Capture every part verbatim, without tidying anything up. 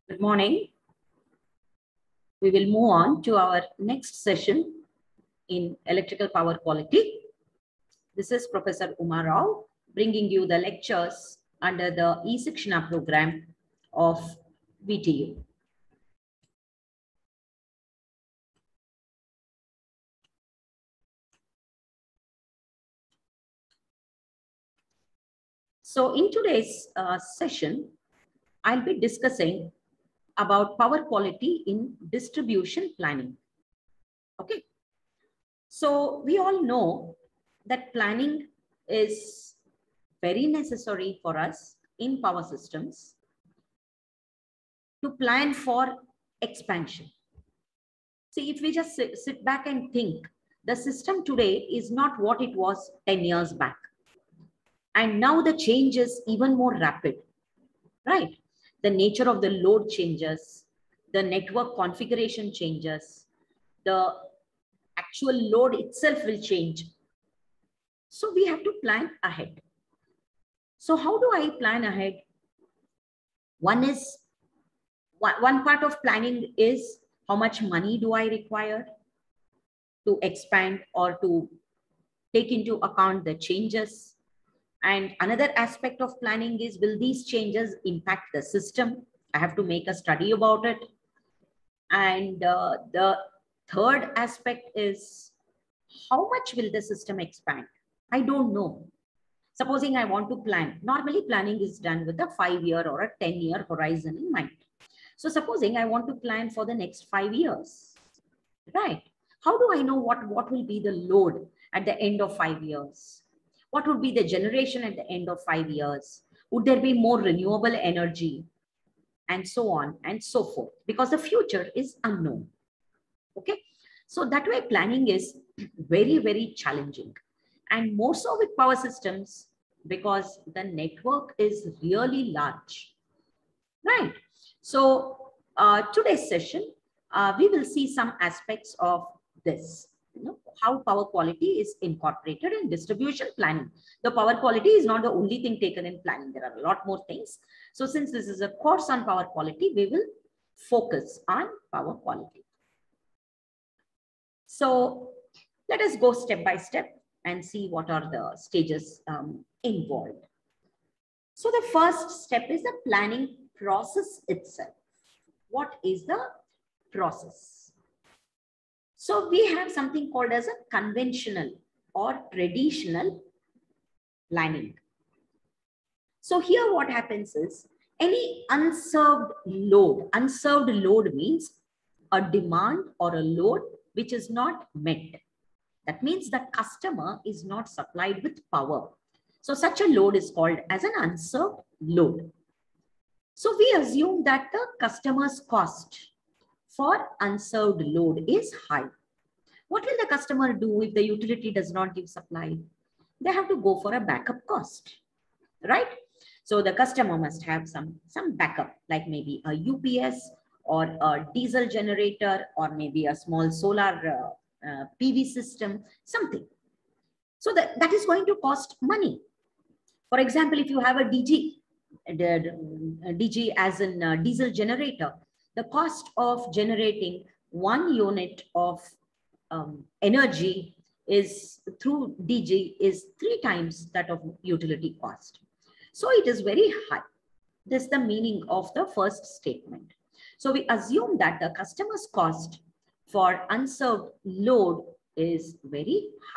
Good morning. We will move on to our next session in electrical power quality. This is Professor Uma Rao bringing you the lectures under the e-Shikshana program of V T U. So in today's uh, session, I'll be discussing about power quality in distribution planning. Okay. So we all know that planning is very necessary for us in power systems to plan for expansion. See, if we just sit, sit back and think, the system today is not what it was ten years back. And now the change is even more rapid, right? The nature of the load changes, the network configuration changes, the actual load itself will change. So we have to plan ahead. So how do I plan ahead? One is, one part of planning is how much money do I require to expand or to take into account the changes. And another aspect of planning is, will these changes impact the system? I have to make a study about it. And uh, the third aspect is, how much will the system expand? I don't know. Supposing I want to plan, normally planning is done with a five year or a ten year horizon in mind. So supposing I want to plan for the next five years, right? How do I know what, what will be the load at the end of five years? What would be the generation at the end of five years? Would there be more renewable energy? And so on and so forth, because the future is unknown. Okay. So that way planning is very, very challenging, and more so with power systems because the network is really large, right? So uh, today's session, uh, we will see some aspects of this, you know, how power quality is incorporated in distribution planning. The power quality is not the only thing taken in planning. There are a lot more things. So since this is a course on power quality, we will focus on power quality. So let us go step by step and see what are the stages um, involved. So the first step is the planning process itself. What is the process? So we have something called as a conventional or traditional planning. So here what happens is, any unserved load, unserved load means a demand or a load which is not met. That means the customer is not supplied with power. So such a load is called as an unserved load. So we assume that the customer's cost for unserved load is high. What will the customer do if the utility does not give supply? They have to go for a backup cost, right? So the customer must have some, some backup, like maybe a U P S or a diesel generator, or maybe a small solar uh, uh, P V system, something. So that, that is going to cost money. For example, if you have a D G, the D G as in a diesel generator, the cost of generating one unit of um, energy is through D G is three times that of utility cost. So it is very high. This is the meaning of the first statement. So we assume that the customer's cost for unserved load is very high.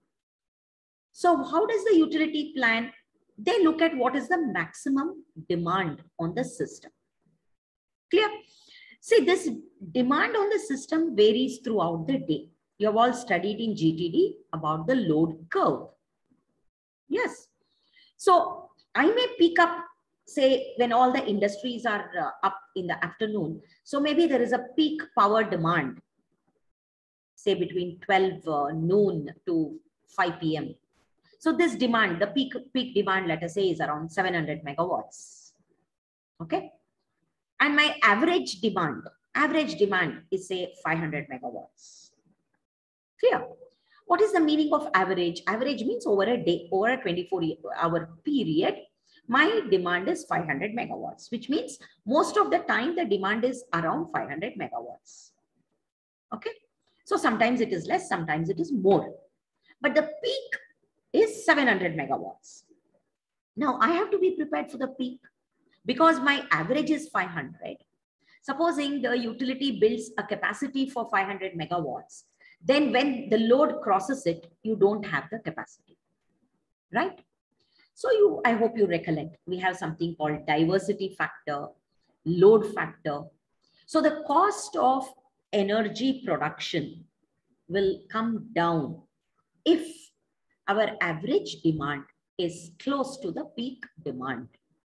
So how does the utility plan? They look at what is the maximum demand on the system. Clear? See, this demand on the system varies throughout the day. You have all studied in G T D about the load curve. Yes. So I may pick up, say, when all the industries are uh, up in the afternoon. So maybe there is a peak power demand, say between twelve uh, noon to five P M So this demand, the peak, peak demand, let us say, is around seven hundred megawatts. Okay. And my average demand, average demand is say five hundred megawatts. Clear? What is the meaning of average? Average means over a day, over a twenty-four hour period, My demand is five hundred megawatts, which means most of the time the demand is around five hundred megawatts. Okay. So sometimes it is less, sometimes it is more. But the peak is seven hundred megawatts. Now I have to be prepared for the peak because my average is five hundred. Supposing the utility builds a capacity for five hundred megawatts, then when the load crosses it, you don't have the capacity, right? So you, I hope you recollect, we have something called diversity factor, load factor. So the cost of energy production will come down if our average demand is close to the peak demand,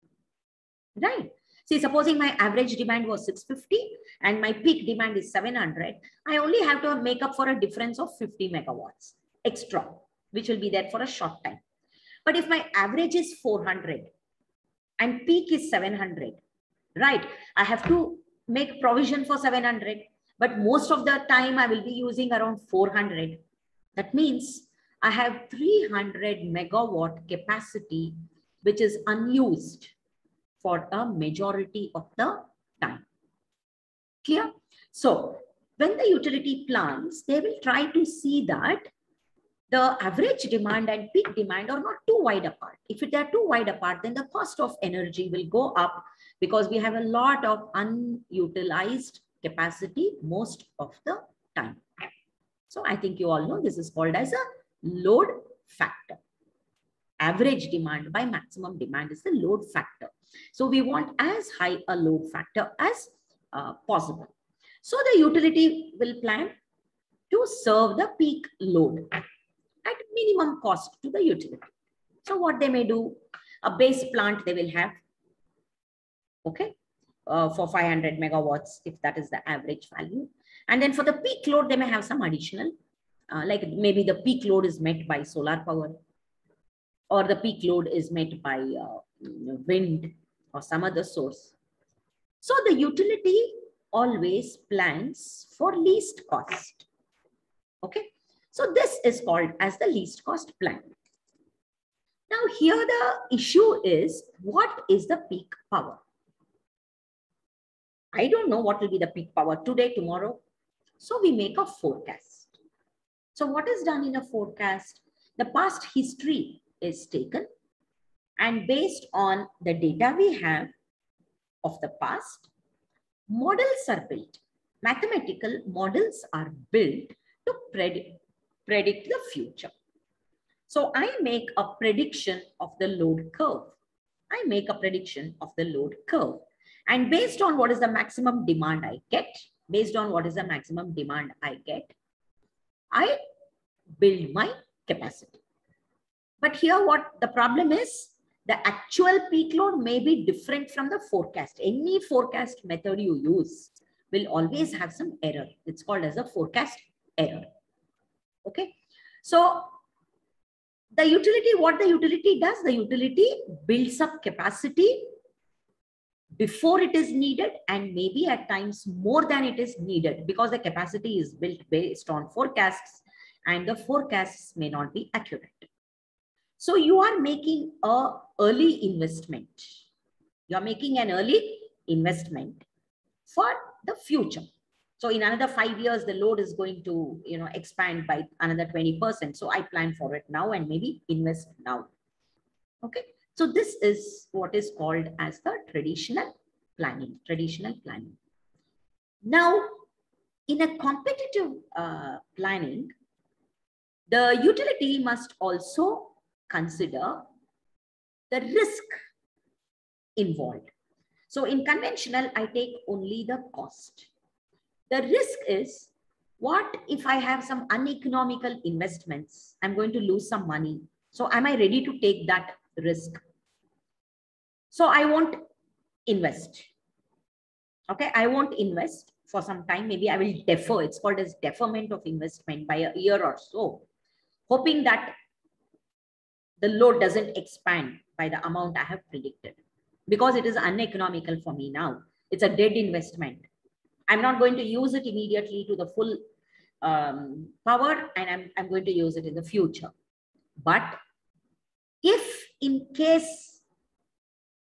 right? See, supposing my average demand was six fifty and my peak demand is seven hundred, I only have to make up for a difference of fifty megawatts extra, which will be there for a short time. But if my average is four hundred and peak is seven hundred, right? I have to make provision for seven hundred, but most of the time I will be using around four hundred. That means I have three hundred megawatt capacity, which is unused for a majority of the time. Clear? So when the utility plans, they will try to see that the average demand and peak demand are not too wide apart. If they are too wide apart, then the cost of energy will go up because we have a lot of unutilized capacity most of the time. So I think you all know this is called as a load factor. Average demand by maximum demand is the load factor. So we want as high a load factor as uh, possible. So the utility will plan to serve the peak load at minimum cost to the utility. So what they may do, a base plant they will have, okay, uh, for five hundred megawatts, if that is the average value. And then for the peak load, they may have some additional, uh, like maybe the peak load is met by solar power, or the peak load is met by uh, wind or some other source. So the utility always plans for least cost. Okay. So this is called as the least cost plan. Now here the issue is, what is the peak power? I don't know what will be the peak power today, tomorrow. So we make a forecast. So what is done in a forecast? The past history is taken, and based on the data we have of the past, models are built. Mathematical models are built to predict, predict the future. So I make a prediction of the load curve. I make a prediction of the load curve. And based on what is the maximum demand I get, based on what is the maximum demand I get, I build my capacity. But here what the problem is, the actual peak load may be different from the forecast. Any forecast method you use will always have some error. It's called as a forecast error. Okay. So the utility, what the utility does, the utility builds up capacity before it is needed, and maybe at times more than it is needed, because the capacity is built based on forecasts and the forecasts may not be accurate. So you are making a early investment. You are making an early investment for the future. So in another five years, the load is going to, you know, expand by another twenty percent. So I plan for it now and maybe invest now. Okay. So this is what is called as the traditional planning, traditional planning. Now, in a competitive uh, planning, the utility must also consider the risk involved. So in conventional, I take only the cost. The risk is, what if I have some uneconomical investments? I'm going to lose some money. So am I ready to take that risk? So I won't invest. Okay, I won't invest for some time. Maybe I will defer. It's called as deferment of investment by a year or so, hoping that the load doesn't expand by the amount I have predicted, because it is uneconomical for me now. It's a dead investment. I'm not going to use it immediately to the full um, power, and I'm, I'm going to use it in the future. But if in case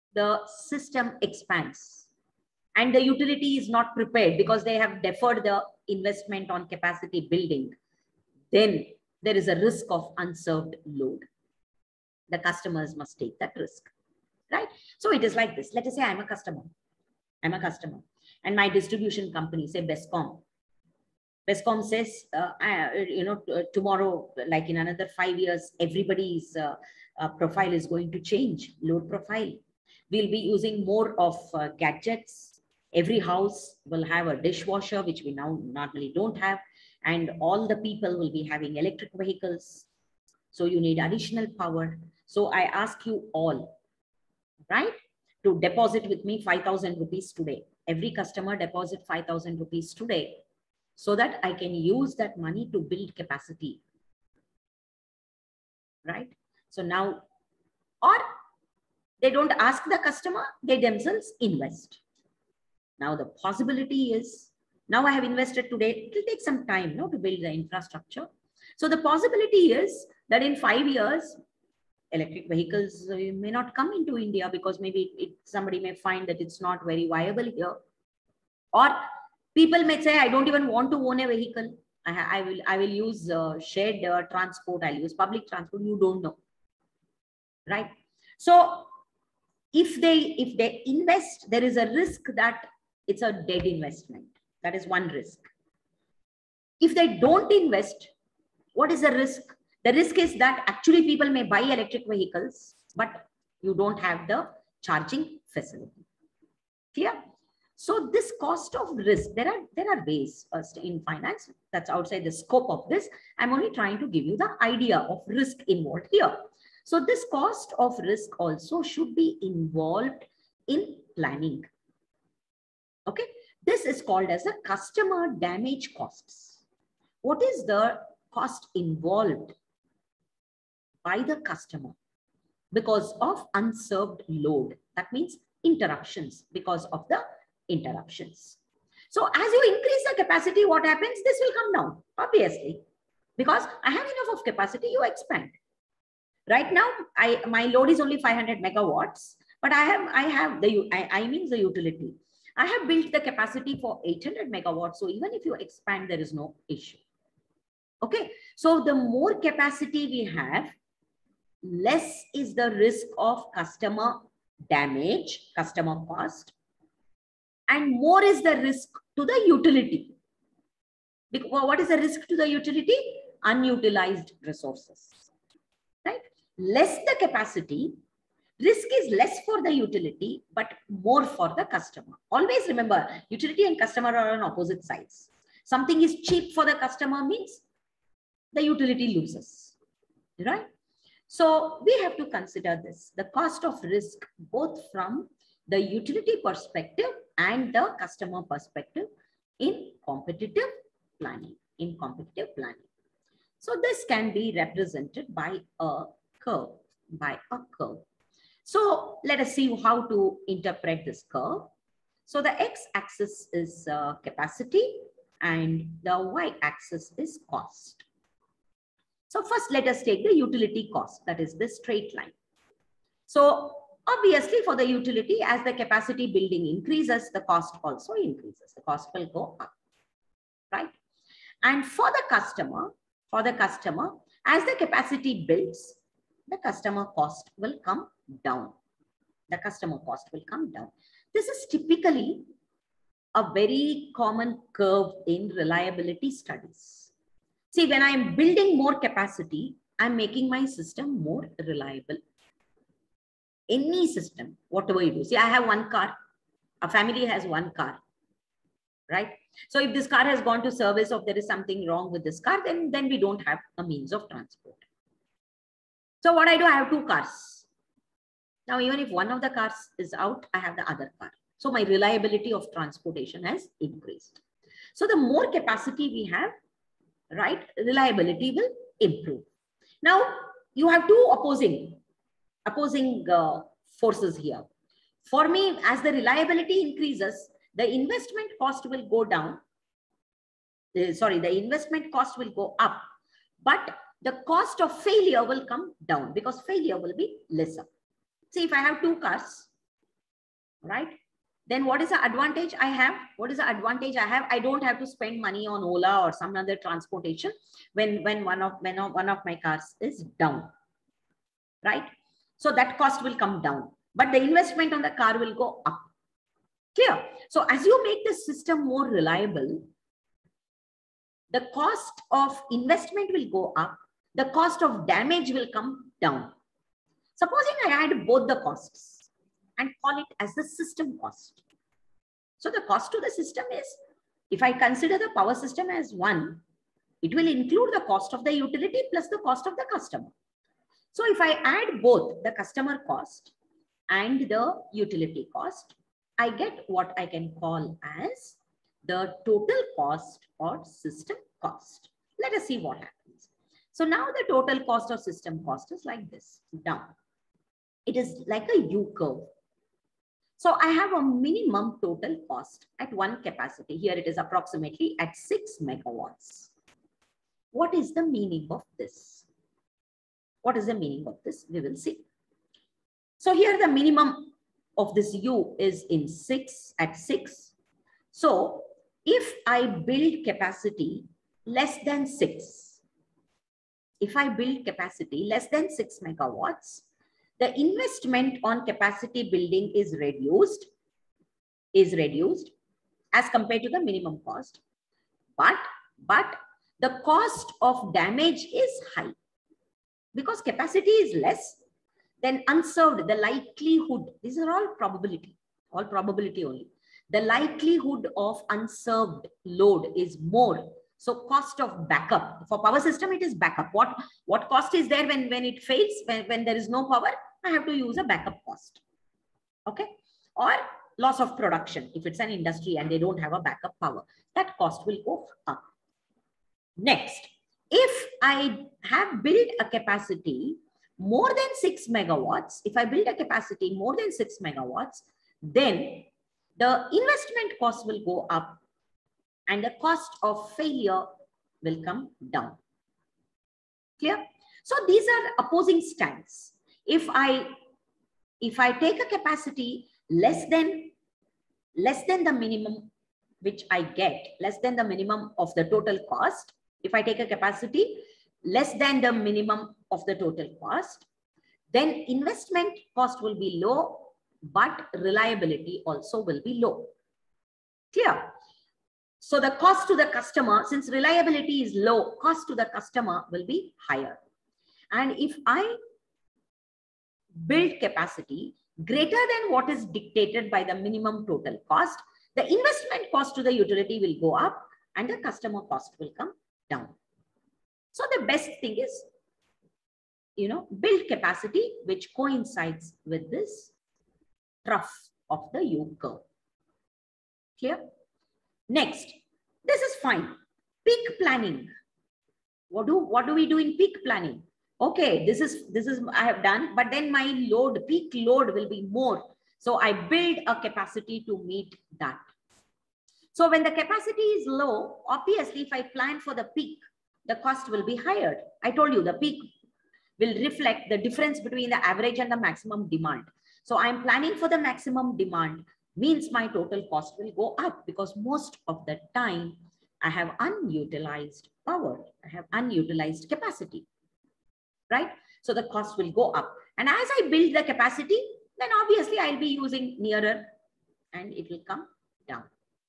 the system expands and the utility is not prepared because they have deferred the investment on capacity building, then there is a risk of unserved load. The customers must take that risk, right? So it is like this. Let us say I'm a customer. I'm a customer and my distribution company, say Bescom. Bescom says, uh, I, you know, tomorrow, like in another five years, everybody's uh, uh, profile is going to change, load profile. We'll be using more of uh, gadgets. Every house will have a dishwasher, which we now normally don't have. And all the people will be having electric vehicles. So you need additional power. So I ask you all, right, to deposit with me five thousand rupees today. Every customer deposit five thousand rupees today so that I can use that money to build capacity, right? So now, or they don't ask the customer, they themselves invest. Now the possibility is, now I have invested today, it will take some time, no, to build the infrastructure. So the possibility is that in five years, electric vehicles may not come into India because maybe it, somebody may find that it's not very viable here. Or people may say, I don't even want to own a vehicle. I, I will I will use uh, shared uh, transport. I'll use public transport. You don't know, right? So if they if they invest, there is a risk that it's a dead investment. That is one risk. If they don't invest, what is the risk? The risk is that actually people may buy electric vehicles, but you don't have the charging facility. Clear? So this cost of risk, there are, there are ways uh, in finance that's outside the scope of this. I'm only trying to give you the idea of risk involved here. So this cost of risk also should be involved in planning. Okay. This is called as a customer damage costs. What is the cost involved by the customer because of unserved load? That means interruptions, because of the interruptions. So as you increase the capacity, what happens? This will come down, obviously, because I have enough of capacity, you expand. Right now, I my load is only five hundred megawatts, but I have I have the I, I mean the utility. I have built the capacity for eight hundred megawatts. So even if you expand, there is no issue. Okay. So the more capacity we have, less is the risk of customer damage, customer cost, and more is the risk to the utility. Because what is the risk to the utility? Unutilized resources, right? Less the capacity, risk is less for the utility, but more for the customer. Always remember, utility and customer are on opposite sides. Something is cheap for the customer means the utility loses, right? So we have to consider this, the cost of risk, both from the utility perspective and the customer perspective in competitive planning, in competitive planning. So this can be represented by a curve, by a curve. So let us see how to interpret this curve. So the x-axis is uh, capacity and the y-axis is cost. So first let us take the utility cost, that is the straight line. So obviously for the utility, as the capacity building increases, the cost also increases. The cost will go up, right? And for the customer, for the customer, as the capacity builds, the customer cost will come down. The customer cost will come down. This is typically a very common curve in reliability studies. See, when I'm building more capacity, I'm making my system more reliable. Any system, whatever you do. See, I have one car. A family has one car, right? So if this car has gone to service, or if there is something wrong with this car, then, then we don't have a means of transport. So what I do, I have two cars. Now, even if one of the cars is out, I have the other car. So my reliability of transportation has increased. So the more capacity we have, right, reliability will improve. Now, you have two opposing, opposing uh, forces here. For me, as the reliability increases, the investment cost will go down. Uh, sorry, the investment cost will go up, but the cost of failure will come down because failure will be lesser. See, if I have two cars, right? Then what is the advantage I have? What is the advantage I have? I don't have to spend money on Ola or some other transportation when, when one of when one of my cars is down, right? So that cost will come down, but the investment on the car will go up. Clear? So as you make the system more reliable, the cost of investment will go up, the cost of damage will come down. Supposing I add both the costs and call it as the system cost. So the cost to the system is, if I consider the power system as one, it will include the cost of the utility plus the cost of the customer. So if I add both the customer cost and the utility cost, I get what I can call as the total cost or system cost. Let us see what happens. So now the total cost or system cost is like this, down. It is like a U curve. So I have a minimum total cost at one capacity. Here it is approximately at six megawatts. What is the meaning of this? What is the meaning of this? We will see. So here the minimum of this U is in six, at six. So if I build capacity less than six, if I build capacity less than six megawatts, the investment on capacity building is reduced, is reduced as compared to the minimum cost. But, but the cost of damage is high. Because capacity is less, then unserved, the likelihood, these are all probability, all probability only. The likelihood of unserved load is more. So cost of backup, for power system, it is backup. What, what cost is there when, when it fails, when, when there is no power? I have to use a backup cost, okay? Or loss of production. If it's an industry and they don't have a backup power, that cost will go up. Next, if I have built a capacity more than six megawatts, if I build a capacity more than six megawatts, then the investment cost will go up and the cost of failure will come down. Clear? So these are opposing stands. If I, if I take a capacity less than, less than the minimum which I get, less than the minimum of the total cost, if I take a capacity less than the minimum of the total cost, then investment cost will be low, but reliability also will be low. Clear? So the cost to the customer, since reliability is low, cost to the customer will be higher. And if I build capacity greater than what is dictated by the minimum total cost, the investment cost to the utility will go up and the customer cost will come down. So the best thing is, you know, build capacity which coincides with this trough of the U curve. Clear? Next, this is fine. Peak planning. What do, what do we do in peak planning? Okay, this is, this is I have done, but then my load, peak load will be more. So I build a capacity to meet that. So when the capacity is low, obviously if I plan for the peak, the cost will be higher. I told you the peak will reflect the difference between the average and the maximum demand. So I'm planning for the maximum demand, means my total cost will go up because most of the time I have unutilized power, I have unutilized capacity, right? So the cost will go up. And as I build the capacity, then obviously I'll be using nearer and it will come down.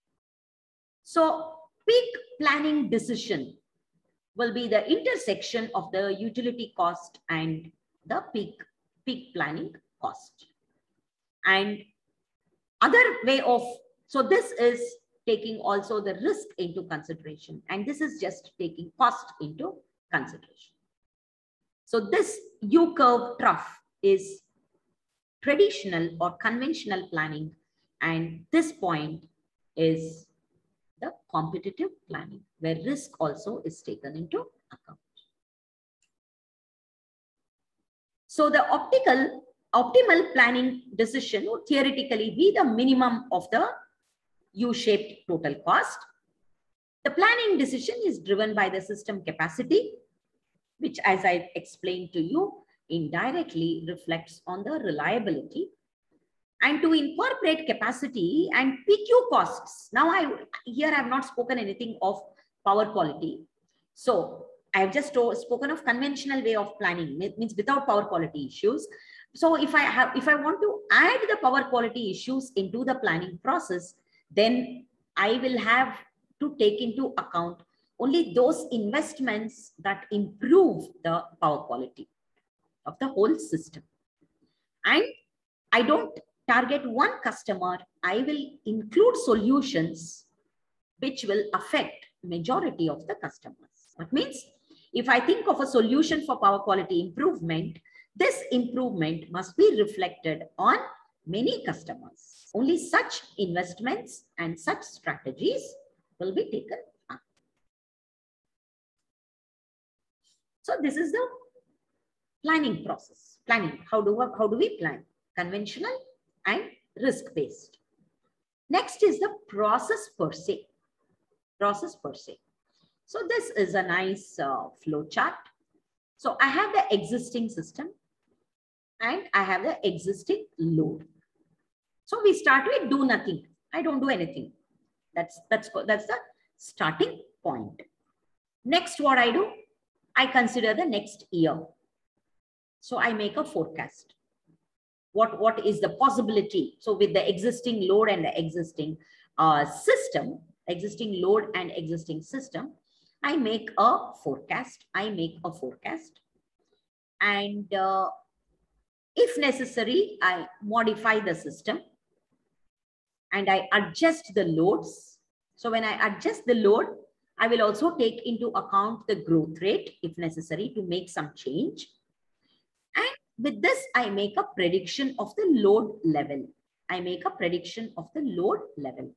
So peak planning decision will be the intersection of the utility cost and the peak, peak planning cost. And other way of, so this is taking also the risk into consideration, and this is just taking cost into consideration. So this U curve trough is traditional or conventional planning, and this point is the competitive planning, where risk also is taken into account. So the optical, optimal planning decision would theoretically be the minimum of the U-shaped total cost. The planning decision is driven by the system capacity, which, as I explained to you, indirectly reflects on the reliability. and to incorporate capacity and P Q costs. Now, I here I have not spoken anything of power quality. So I have just spoken of conventional way of planning, means without power quality issues. So if I have, if I want to add the power quality issues into the planning process, then I will have to take into account only those investments that improve the power quality of the whole system. And I don't target one customer, I will include solutions which will affect majority of the customers. That means if I think of a solution for power quality improvement, this improvement must be reflected on many customers. Only such investments and such strategies will be taken up. So this is the planning process. Planning, how do, how do we plan? Conventional and risk-based. Next is the process per se. Process per se. So this is a nice uh, flow chart. So I have the existing system and I have the existing load. So we start with do nothing. I don't do anything. That's, that's, that's the starting point. Next, what I do, I consider the next year. So I make a forecast. What, what is the possibility? So with the existing load and the existing uh, system, existing load and existing system, I make a forecast. I make a forecast. And uh, if necessary, I modify the system and I adjust the loads. So when I adjust the load, I will also take into account the growth rate if necessary to make some change. And with this, I make a prediction of the load level. I make a prediction of the load level.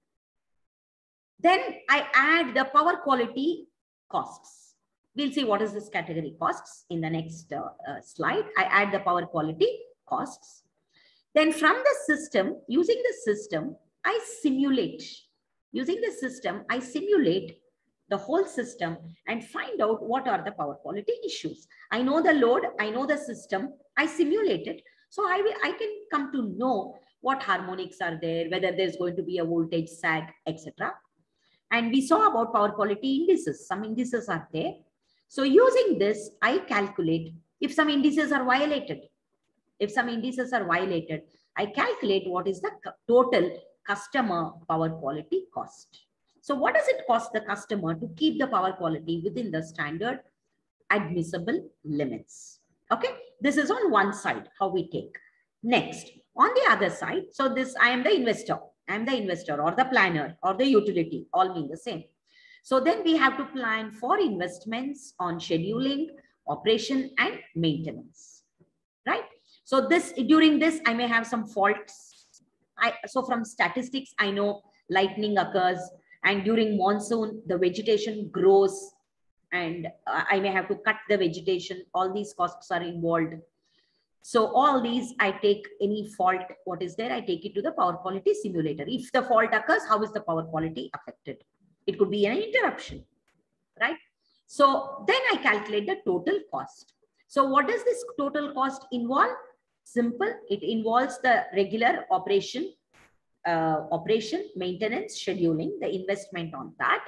Then I add the power quality costs. We'll see what is this category costs in the next uh, uh, slide. I add the power quality costs. Then from the system, using the system, I simulate. Using the system, I simulate the whole system and find out what are the power quality issues. I know the load, I know the system, I simulate it. So I, will, I can come to know what harmonics are there, whether there's going to be a voltage sag, et cetera. And we saw about power quality indices. Some indices are there. So using this, I calculate if some indices are violated. If some indices are violated, I calculate what is the total customer power quality cost. So what does it cost the customer to keep the power quality within the standard admissible limits? Okay, this is on one side, how we take. Next, on the other side, so this, I am the investor. I am the investor or the planner or the utility, all mean the same. So then we have to plan for investments on scheduling, operation and maintenance, right? So this, during this, I may have some faults. I, so from statistics, I know lightning occurs and during monsoon, the vegetation grows and uh, I may have to cut the vegetation. All these costs are involved. So all these, I take any fault, what is there, I take it to the power quality simulator. If the fault occurs, how is the power quality affected? It could be an interruption, right? So then I calculate the total cost. So what does this total cost involve? Simple, it involves the regular operation, uh, operation, maintenance, scheduling, the investment on that,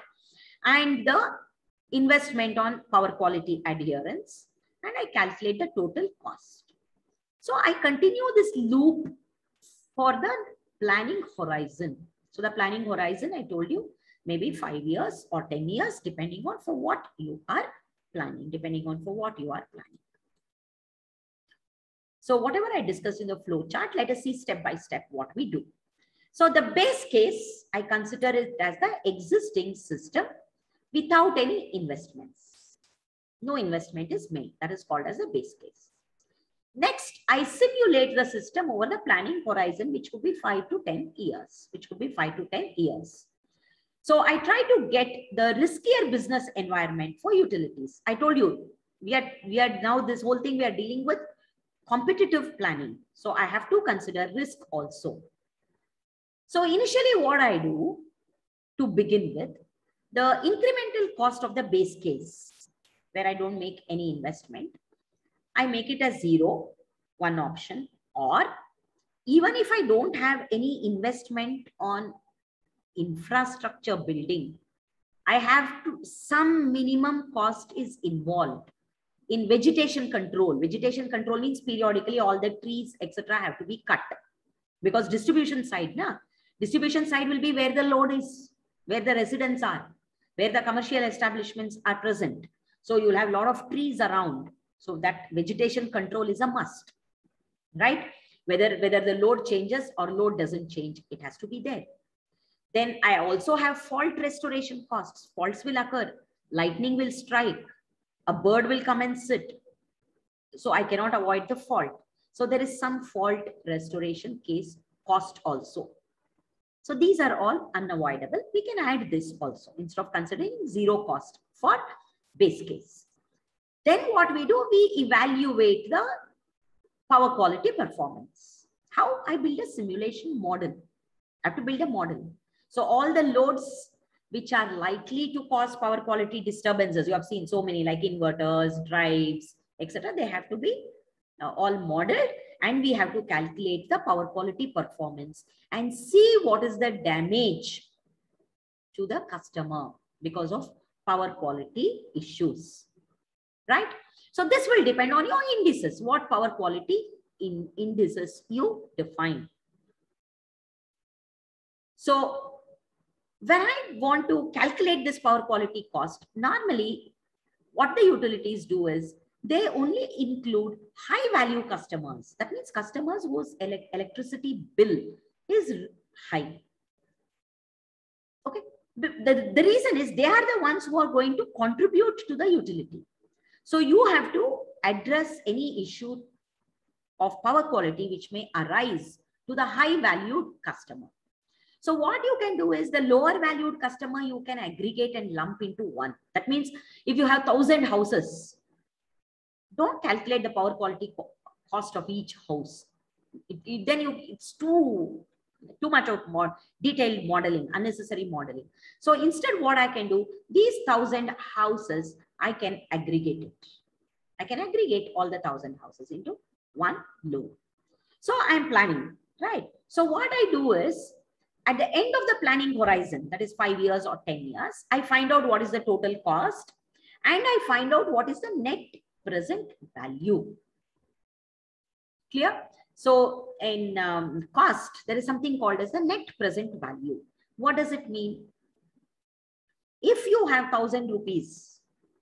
and the investment on power quality adherence, and I calculate the total cost. So I continue this loop for the planning horizon. So the planning horizon, I told you, maybe five years or ten years, depending on for what you are planning, depending on for what you are planning. So whatever I discussed in the flow chart, let us see step by step what we do. So the base case, I consider it as the existing system without any investments. No investment is made. That is called as a base case. Next, I simulate the system over the planning horizon, which could be five to ten years, which could be five to ten years. So I try to get the riskier business environment for utilities. I told you, we are, we are now this whole thing we are dealing with competitive planning. So I have to consider risk also. So initially what I do to begin with, the incremental cost of the base case, where I don't make any investment, I make it as zero, one option, or even if I don't have any investment on infrastructure building, I have to, some minimum cost is involved in vegetation control. Vegetation control means periodically all the trees, et cetera have to be cut. Because distribution side, na? Distribution side will be where the load is, where the residents are, where the commercial establishments are present. So you'll have a lot of trees around. So that vegetation control is a must, right? Whether, whether the load changes or load doesn't change, it has to be there. Then I also have fault restoration costs. Faults will occur. Lightning will strike. A bird will come and sit. So I cannot avoid the fault. So there is some fault restoration case cost also. So these are all unavoidable. We can add this also instead of considering zero cost for base case. Then what we do, we evaluate the power quality performance. How? I build a simulation model. I have to build a model. So all the loads which are likely to cause power quality disturbances, you have seen so many like inverters, drives, et cetera. They have to be uh, all modeled, and we have to calculate the power quality performance and see what is the damage to the customer because of power quality issues, right? So this will depend on your indices, what power quality in indices you define. So when I want to calculate this power quality cost, normally what the utilities do is they only include high value customers. That means customers whose ele electricity bill is high. Okay. The, the, the reason is they are the ones who are going to contribute to the utility. So you have to address any issue of power quality which may arise to the high valued customer. So what you can do is the lower valued customer, you can aggregate and lump into one. That means if you have thousand houses, don't calculate the power quality co cost of each house. It, it, then you, it's too, too much of more detailed modeling, unnecessary modeling. So instead what I can do, these thousand houses, I can aggregate it. I can aggregate all the thousand houses into one load. So I'm planning, right? So what I do is, at the end of the planning horizon, that is five years or ten years, I find out what is the total cost and I find out what is the net present value. Clear? So in um, cost, there is something called as the net present value. What does it mean? If you have one thousand rupees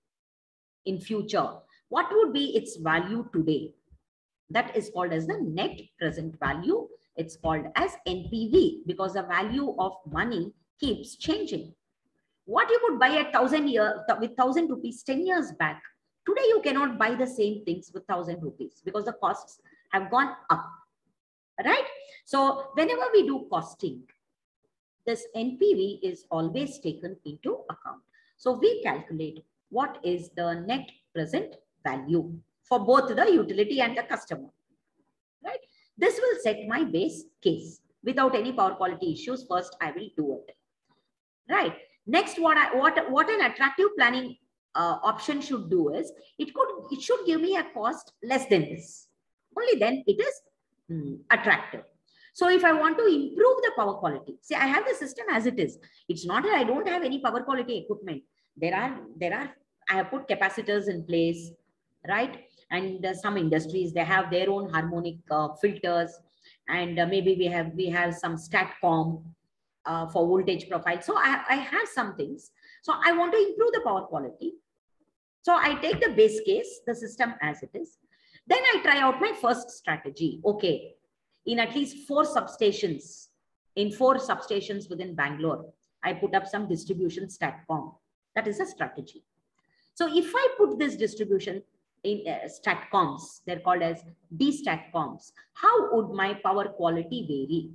in future, what would be its value today? That is called as the net present value. It's called as N P V because the value of money keeps changing. What you could buy at thousand year with thousand rupees ten years back, today you cannot buy the same things with thousand rupees because the costs have gone up, right? So whenever we do costing, this N P V is always taken into account. So we calculate what is the net present value for both the utility and the customer, right? This will set my base case. Without any power quality issues, first I will do it, right? Next, what I what what an attractive planning uh, option should do is it could it should give me a cost less than this. Only then it is mm, attractive. So if I want to improve the power quality, see, I have the system as it is. It's not that I don't have any power quality equipment. There are there are I have put capacitors in place, right? And uh, some industries, they have their own harmonic uh, filters, and uh, maybe we have we have some StatCom uh, for voltage profile. So I, I have some things. So I want to improve the power quality. So I take the base case, the system as it is. Then I try out my first strategy. Okay, in at least four substations, in four substations within Bangalore, I put up some distribution StatCom. That is a strategy. So if I put this distribution in uh, StatComs, they're called as D-StatComs, how would my power quality vary?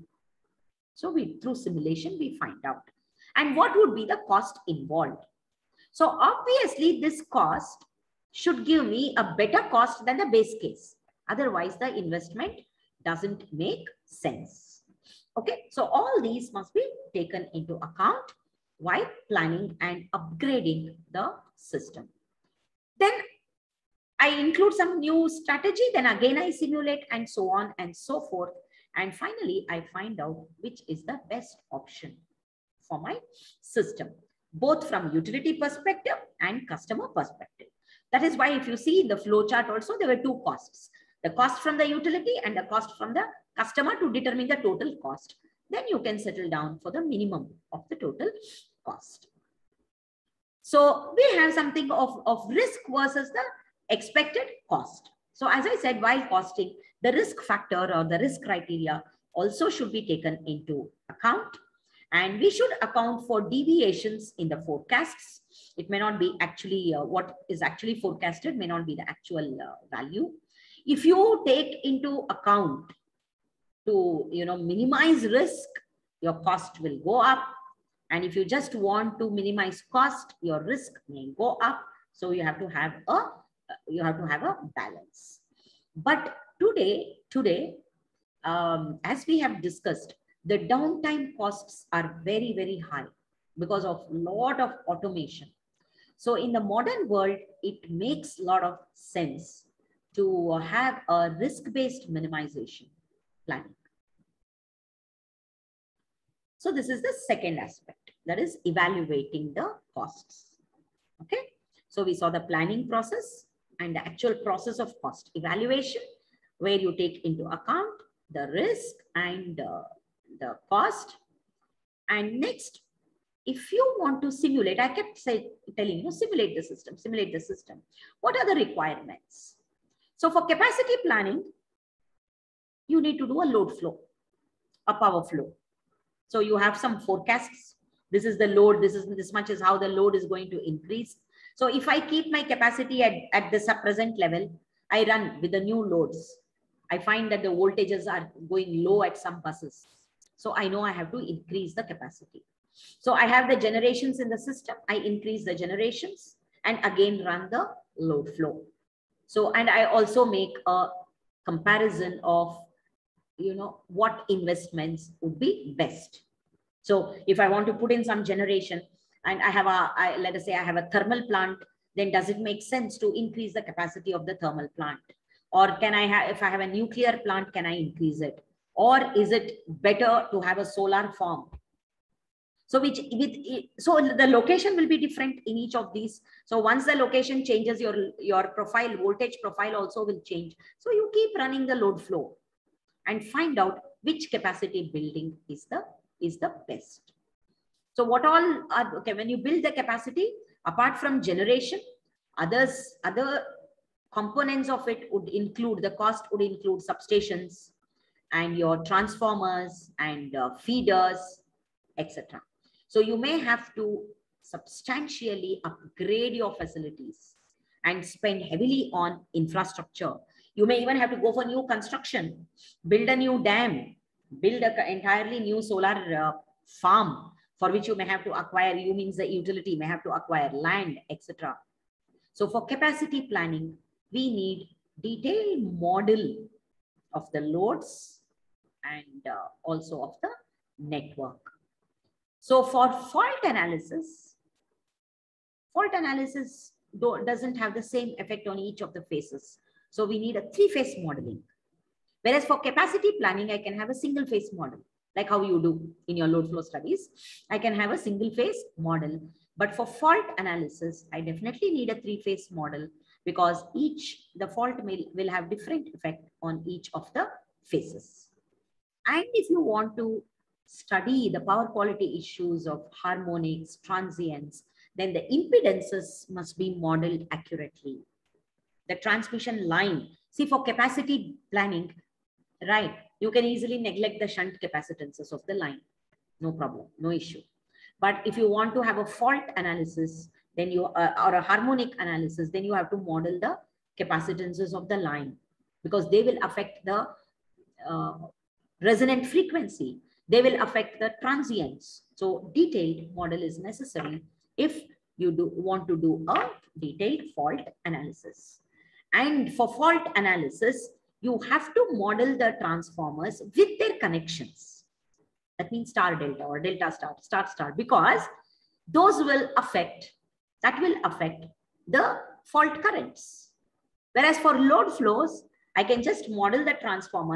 So we, through simulation, we find out. And what would be the cost involved? So obviously this cost should give me a better cost than the base case. Otherwise the investment doesn't make sense. Okay, so all these must be taken into account while planning and upgrading the system. Then I include some new strategy, then again I simulate and so on and so forth. And finally, I find out which is the best option for my system, both from utility perspective and customer perspective. That is why if you see in the flow chart also, there were two costs, the cost from the utility and the cost from the customer to determine the total cost. Then you can settle down for the minimum of the total cost. So we have something of, of risk versus the expected cost. So as I said, while costing, the risk factor or the risk criteria also should be taken into account. And we should account for deviations in the forecasts. It may not be actually uh, what is actually forecasted, may not be the actual uh, value. If you take into account to, you know, minimize risk, your cost will go up. And if you just want to minimize cost, your risk may go up. So you have to have a, you have to have a balance. But today, today, um, as we have discussed, the downtime costs are very, very high because of a lot of automation. So in the modern world, it makes a lot of sense to have a risk-based minimization planning. So this is the second aspect, that is evaluating the costs. Okay. So we saw the planning process and the actual process of cost evaluation, where you take into account the risk and uh, the cost. And next, if you want to simulate, I kept say, telling you, simulate the system, simulate the system. What are the requirements? So for capacity planning, you need to do a load flow, a power flow. So you have some forecasts. This is the load. This is this much is how the load is going to increase. So if I keep my capacity at, at the present level, I run with the new loads. I find that the voltages are going low at some buses. So I know I have to increase the capacity. So I have the generations in the system. I increase the generations and again run the load flow. So, and I also make a comparison of, you know, what investments would be best. So if I want to put in some generation and I have a, I, let us say I have a thermal plant, then does it make sense to increase the capacity of the thermal plant? Or can I have, if I have a nuclear plant, can I increase it? Or is it better to have a solar farm? So which with so the location will be different in each of these. So once the location changes, your, your profile, voltage profile also will change. So you keep running the load flow and find out which capacity building is the, is the best. So what all are, okay, when you build the capacity, apart from generation, others, other components of it would include, the cost would include substations and your transformers and uh, feeders, et cetera. So you may have to substantially upgrade your facilities and spend heavily on infrastructure. You may even have to go for new construction, build a new dam, build an entirely new solar uh, farm, for which you may have to acquire, you means the utility may have to acquire land, et cetera. So for capacity planning, we need detailed model of the loads and uh, also of the network. So for fault analysis, fault analysis do, doesn't have the same effect on each of the phases. So we need a three-phase modeling. Whereas for capacity planning, I can have a single phase model, like how you do in your load flow studies. I can have a single phase model. But for fault analysis, I definitely need a three-phase model because each, the fault will, will have different effect on each of the phases. And if you want to study the power quality issues of harmonics, transients, then the impedances must be modeled accurately. The transmission line, see for capacity planning, right, you can easily neglect the shunt capacitances of the line. No problem, no issue. But if you want to have a fault analysis, then you, uh, or a harmonic analysis, then you have to model the capacitances of the line because they will affect the uh, resonant frequency. They will affect the transients. So detailed model is necessary if you do want to do a detailed fault analysis. And for fault analysis, you have to model the transformers with their connections. That means star delta or delta star, star star, because those will affect, that will affect the fault currents. Whereas for load flows, I can just model the transformer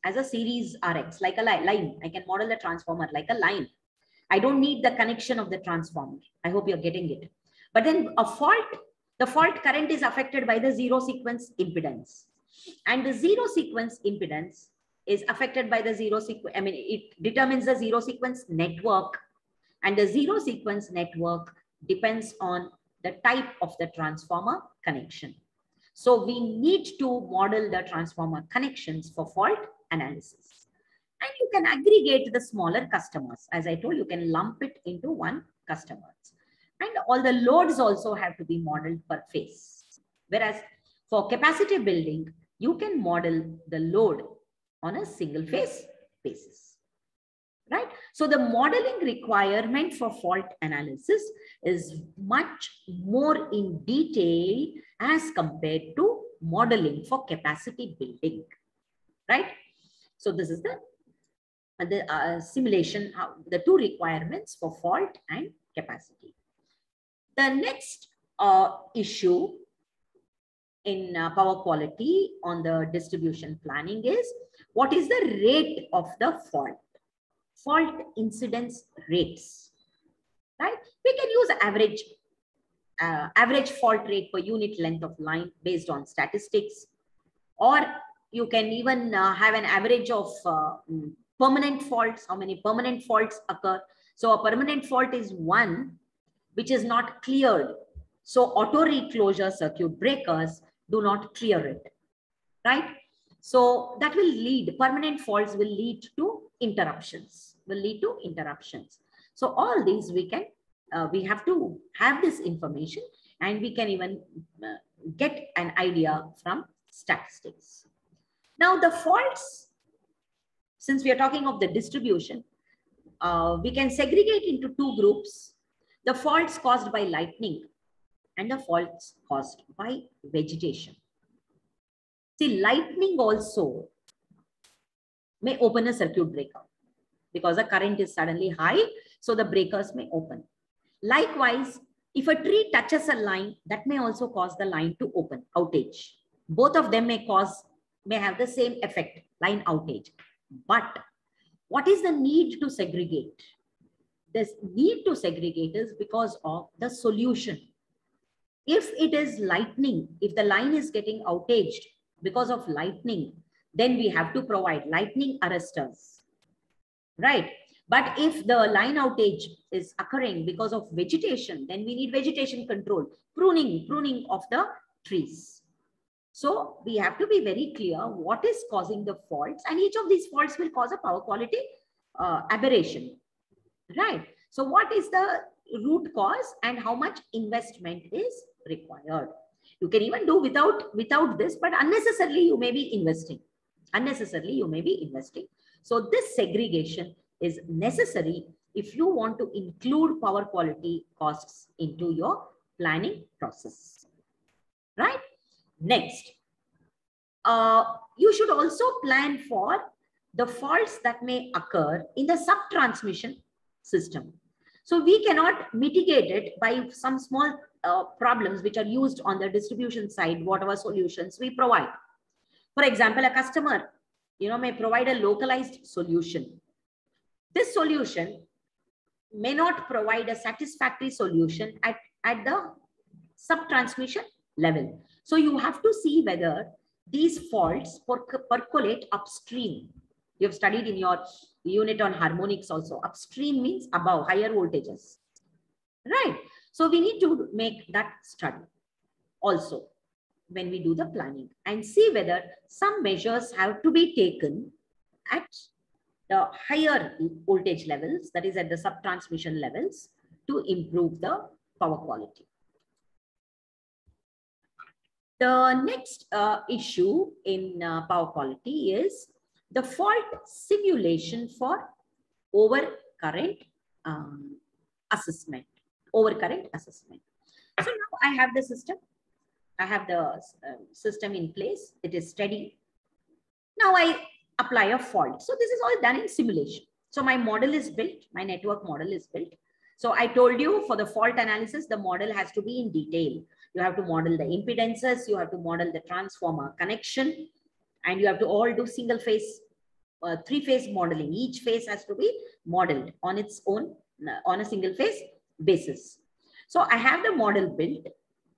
as a series R X, like a line. I can model the transformer like a line. I don't need the connection of the transformer. I hope you're getting it. But then a fault, the fault current is affected by the zero sequence impedance. And the zero sequence impedance is affected by the zero sequence. I mean, it determines the zero sequence network. And the zero sequence network depends on the type of the transformer connection. So we need to model the transformer connections for fault analysis. And you can aggregate the smaller customers. As I told you, you can lump it into one customer. And all the loads also have to be modeled per phase. Whereas for capacity building, you can model the load on a single phase basis. Right? So the modeling requirement for fault analysis is much more in detail as compared to modeling for capacity building. Right? So this is the, the uh, simulation, uh, the two requirements for fault and capacity. The next uh, issue in uh, power quality on the distribution planning is, what is the rate of the fault? Fault incidence rates, right? We can use average, uh, average fault rate per unit length of line based on statistics, or you can even uh, have an average of uh, permanent faults, how many permanent faults occur. So a permanent fault is one which is not cleared. So auto reclosure circuit breakers do not clear it, right? So that will lead, permanent faults will lead to interruptions, will lead to interruptions. So all these we can, uh, we have to have this information, and we can even uh, get an idea from statistics. Now the faults, since we are talking of the distribution, uh, we can segregate into two groups: the faults caused by lightning and the faults caused by vegetation. See, lightning also may open a circuit breaker because the current is suddenly high, so the breakers may open. Likewise, if a tree touches a line, that may also cause the line to open, outage. Both of them may cause, may have the same effect, line outage. But what is the need to segregate? This need to segregate is because of the solution. If it is lightning, if the line is getting outaged because of lightning, then we have to provide lightning arresters, right? But if the line outage is occurring because of vegetation, then we need vegetation control, pruning, pruning of the trees. So we have to be very clear what is causing the faults, and each of these faults will cause a power quality uh, aberration, right? So what is the root cause and how much investment is required? You can even do without, without this, but unnecessarily you may be investing. Unnecessarily you may be investing. So this segregation is necessary if you want to include power quality costs into your planning process, right? Next, uh, you should also plan for the faults that may occur in the sub-transmission system. So we cannot mitigate it by some small uh, problems which are used on the distribution side, whatever solutions we provide. For example, a customer, you know, may provide a localized solution. This solution may not provide a satisfactory solution at, at the sub-transmission level. So you have to see whether these faults percolate upstream. You have studied in your unit on harmonics also. Upstream means above, higher voltages, right? So we need to make that study also when we do the planning and see whether some measures have to be taken at the higher voltage levels, that is at the sub-transmission levels, to improve the power quality. The next uh, issue in uh, power quality is the fault simulation for overcurrent um, assessment. Overcurrent assessment. So now I have the system. I have the uh, system in place. It is steady. Now I apply a fault. So this is all done in simulation. So my model is built. My network model is built. So I told you for the fault analysis, the model has to be in detail. You have to model the impedances. You have to model the transformer connection. And you have to all do single phase uh, three-phase modeling. Each phase has to be modeled on its own, uh, on a single phase basis. So I have the model built,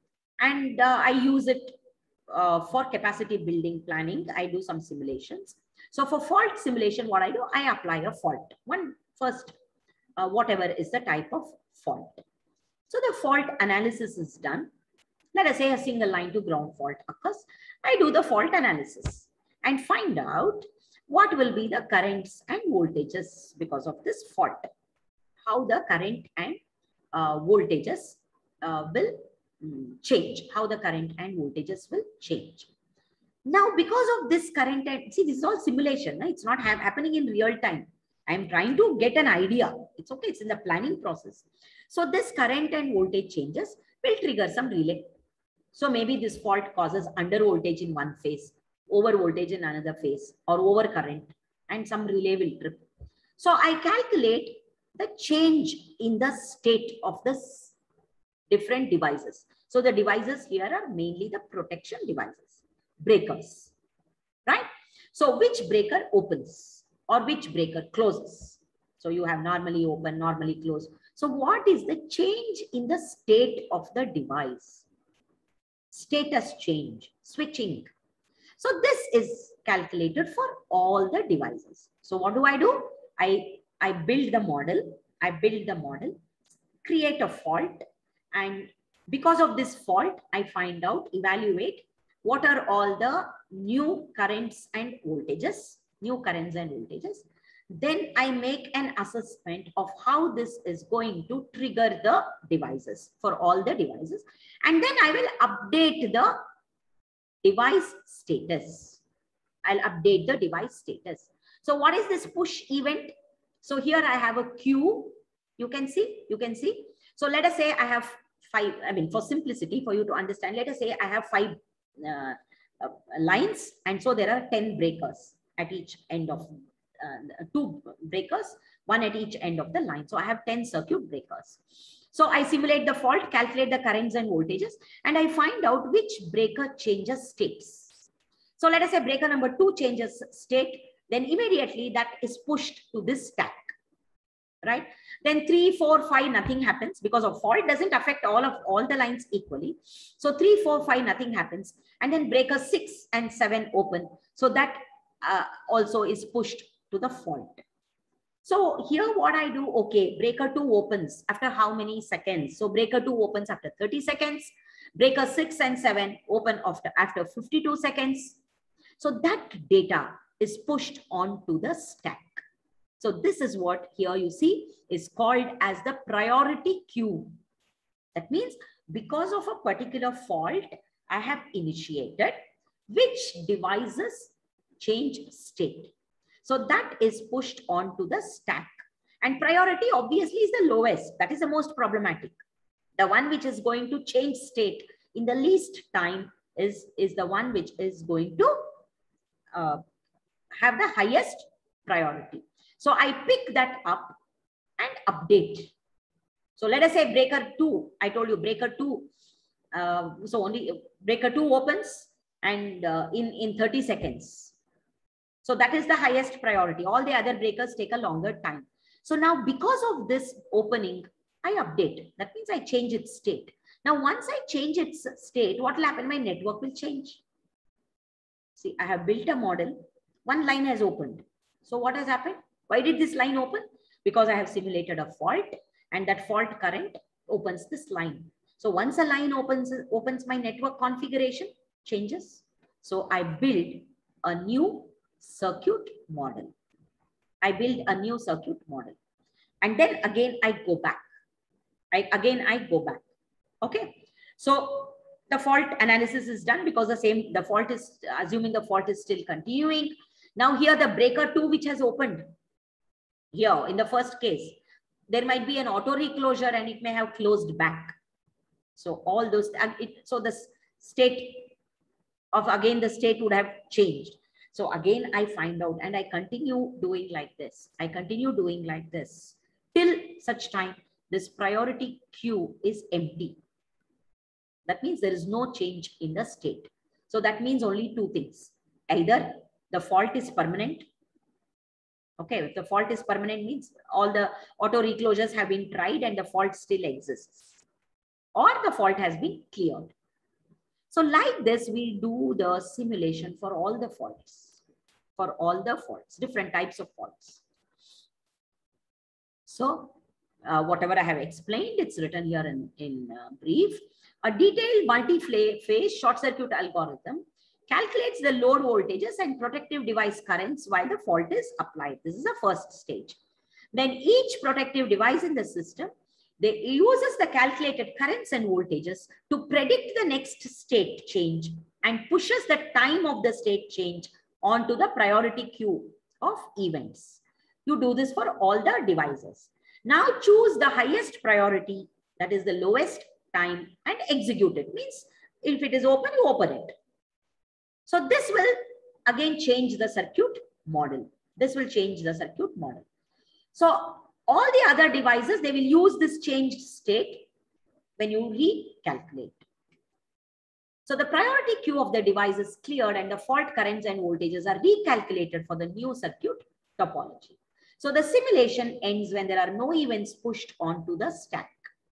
and uh, I use it uh, for capacity building planning. I do some simulations. So for fault simulation, what I do, I apply a fault. One first, uh, whatever is the type of fault. So the fault analysis is done. Let us say a single line to ground fault occurs. I do the fault analysis and find out what will be the currents and voltages because of this fault. How the current and uh, voltages uh, will mm, change. How the current and voltages will change. Now, because of this current and, see, this is all simulation. Right? It's not have, happening in real time. I'm trying to get an idea. It's okay. It's in the planning process. So this current and voltage changes will trigger some relay. So maybe this fault causes under voltage in one phase, over voltage in another phase, or over current, and some relay will trip. So I calculate the change in the state of the different devices. So the devices here are mainly the protection devices, breakers, right? So which breaker opens or which breaker closes? So you have normally open, normally close. So what is the change in the state of the device? Status change, switching. So this is calculated for all the devices. So what do I do? I, I build the model, I build the model, create a fault, and because of this fault, I find out, evaluate what are all the new currents and voltages, new currents and voltages. Then I make an assessment of how this is going to trigger the devices for all the devices. And then I will update the device status. I'll update the device status. So what is this push event? So here I have a queue. You can see, you can see. So let us say I have five, I mean, for simplicity, for you to understand, let us say I have five uh, uh, lines. And so there are ten breakers at each end of uh, two breakers, one at each end of the line. So I have ten circuit breakers. So I simulate the fault, calculate the currents and voltages, and I find out which breaker changes states. So let us say breaker number two changes state, then immediately that is pushed to this stack, right? Then three, four, five, nothing happens because of fault doesn't affect all of all the lines equally. So three, four, five, nothing happens. And then breaker six and seven open. So that uh, also is pushed to the fault. So here what I do, okay, breaker two opens after how many seconds? So breaker two opens after thirty seconds. Breaker six and seven open after, after fifty-two seconds. So that data is pushed onto the stack. So this is what here you see is called as the priority queue. That means because of a particular fault I have initiated, which devices change state. So that is pushed onto the stack. And priority obviously is the lowest. That is the most problematic. The one which is going to change state in the least time is, is the one which is going to uh, have the highest priority. So I pick that up and update. So let us say breaker two, I told you breaker two. Uh, so only breaker two opens and uh, in, in thirty seconds. So that is the highest priority. All the other breakers take a longer time. So now because of this opening, I update. That means I change its state. Now, once I change its state, what will happen? My network will change. See, I have built a model. One line has opened. So what has happened? Why did this line open? Because I have simulated a fault and that fault current opens this line. So once a line opens, opens my network configuration changes. So I build a new circuit model. I build a new circuit model. And then again, I go back. I, again, I go back. Okay. So the fault analysis is done because the same, the fault is, assuming the fault is still continuing. Now here the breaker two, which has opened here in the first case, there might be an auto reclosure and it may have closed back. So all those, it, so the state of, again, the state would have changed. So again, I find out and I continue doing like this. I continue doing like this till such time this priority queue is empty. That means there is no change in the state. So that means only two things. Either the fault is permanent Okay, if the fault is permanent, means all the auto reclosures have been tried and the fault still exists, or the fault has been cleared. So like this, we do the simulation for all the faults, for all the faults, different types of faults. So uh, whatever I have explained, it's written here in, in uh, brief. A detailed multi-phase short circuit algorithm calculates the load voltages and protective device currents while the fault is applied. This is the first stage. Then each protective device in the system, they uses the calculated currents and voltages to predict the next state change and pushes the time of the state change onto the priority queue of events. You do this for all the devices. Now choose the highest priority, that is the lowest time, and execute it. Means if it is open, you open it. So this will again change the circuit model. This will change the circuit model. So all the other devices, they will use this changed state when you recalculate. So the priority queue of the device is cleared and the fault currents and voltages are recalculated for the new circuit topology. So the simulation ends when there are no events pushed onto the stack.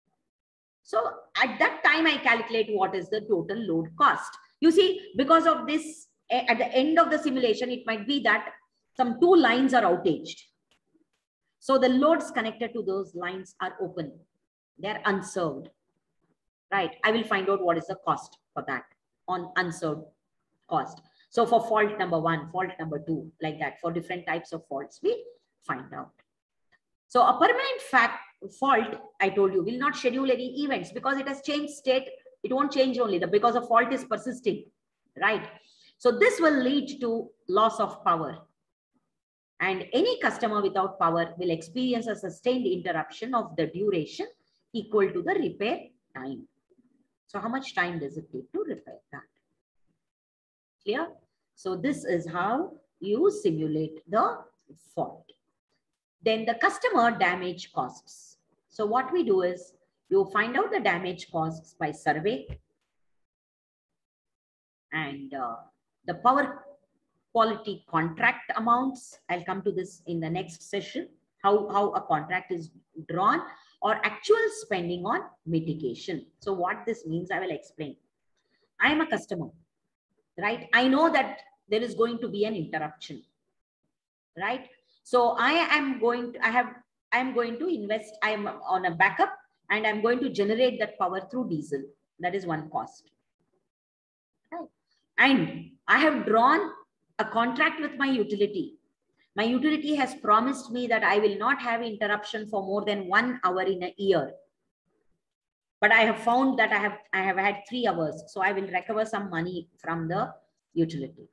So at that time, I calculate what is the total load cost. You see, because of this, at the end of the simulation, it might be that some two lines are outaged. So the loads connected to those lines are open. They're unserved. Right. I will find out what is the cost for that on unserved cost. So for fault number one, fault number two, like that, for different types of faults, we find out. So a permanent fact fault, I told you, will not schedule any events because it has changed state. It won't change only the because the fault is persisting, right? So this will lead to loss of power. And any customer without power will experience a sustained interruption of the duration equal to the repair time. So how much time does it take to repair that? Clear? So this is how you simulate the fault. Then the customer damage costs. So what we do is you find out the damage costs by survey and uh, the power quality contract amounts. I'll come to this in the next session, how, how a contract is drawn, or actual spending on mitigation. So what this means, I will explain. I am a customer, right? I know that there is going to be an interruption, right? So I am going to, I have, I am going to invest, I am on a backup and I'm going to generate that power through diesel. That is one cost. Right? And I have drawn a contract with my utility. My utility has promised me that I will not have interruption for more than one hour in a year. But I have found that I have, I have had three hours. So I will recover some money from the utility.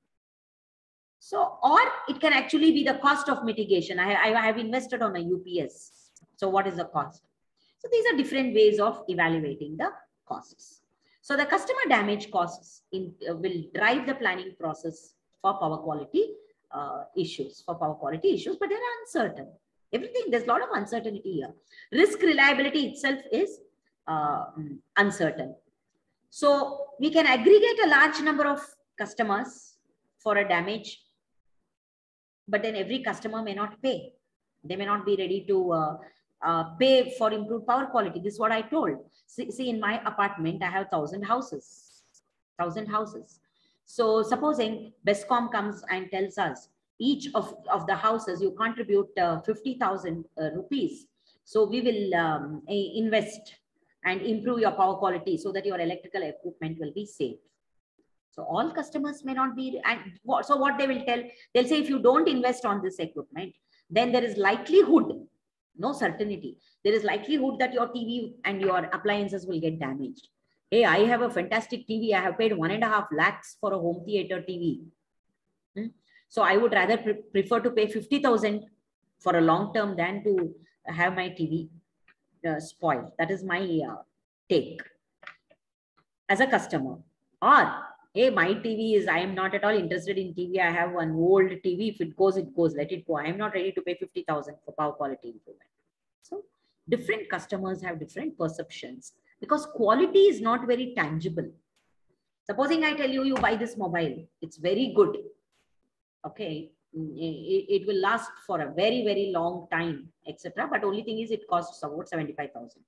So, or it can actually be the cost of mitigation. I, I have invested on a U P S. So what is the cost? So these are different ways of evaluating the costs. So the customer damage costs in, uh, will drive the planning process for power quality uh, issues, for power quality issues, but they're uncertain. Everything, there's a lot of uncertainty here. Risk reliability itself is uh, uncertain. So we can aggregate a large number of customers for a damage, but then every customer may not pay. They may not be ready to uh, uh, pay for improved power quality. This is what I told. See, see in my apartment, I have thousand houses, thousand houses. So supposing BESCOM comes and tells us each of, of the houses, you contribute uh, fifty thousand uh, rupees. So we will um, invest and improve your power quality so that your electrical equipment will be safe. So all customers may not be, and so what they will tell, they'll say, if you don't invest on this equipment, then there is likelihood, no certainty, there is likelihood that your T V and your appliances will get damaged. Hey, I have a fantastic T V. I have paid one and a half lakhs for a home theater T V. Hmm? So I would rather pre prefer to pay fifty thousand for a long term than to have my T V uh, spoiled. That is my uh, take as a customer. Or, hey, my T V is, I am not at all interested in T V. I have one old T V. If it goes, it goes, let it go. I am not ready to pay fifty thousand for power quality improvement. So different customers have different perceptions because quality is not very tangible. Supposing I tell you, you buy this mobile, it's very good. Okay. it, it will last for a very, very long time, et cetera. But only thing is it costs about seventy-five thousand.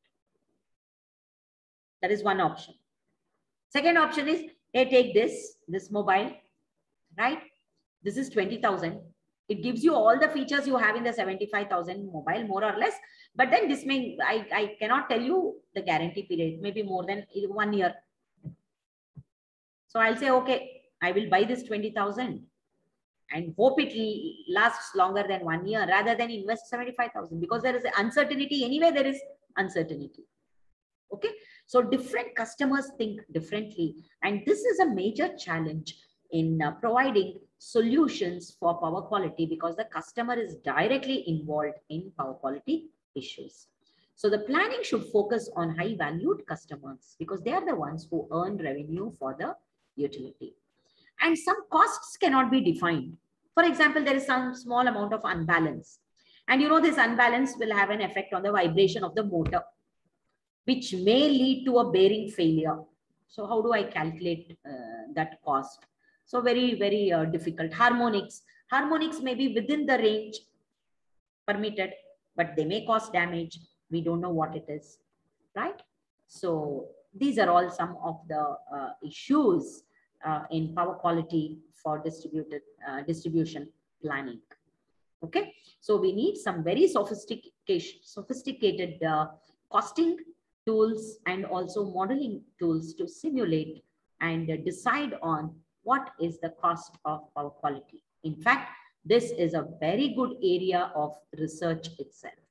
That is one option. Second option is, hey, take this, this mobile, right? This is twenty thousand. It gives you all the features you have in the seventy-five thousand mobile, more or less. But then this may, I, I cannot tell you the guarantee period, maybe more than one year. So I'll say, okay, I will buy this twenty thousand and hope it lasts longer than one year rather than invest seventy-five thousand, because there is uncertainty. Anyway, there is uncertainty. Okay. So different customers think differently. And this is a major challenge in uh, providing solutions for power quality, because the customer is directly involved in power quality issues. So the planning should focus on high valued customers, because they are the ones who earn revenue for the utility. And some costs cannot be defined. For example, there is some small amount of unbalance. And you know, this unbalance will have an effect on the vibration of the motor, which may lead to a bearing failure. So how do I calculate uh, that cost? So very, very uh, difficult. Harmonics. Harmonics may be within the range permitted, but they may cause damage. We don't know what it is, right? So these are all some of the uh, issues uh, in power quality for distributed uh, distribution planning. Okay, so we need some very sophistication, sophisticated uh, costing tools and also modeling tools to simulate and uh, decide on what is the cost of power quality. In fact, this is a very good area of research itself.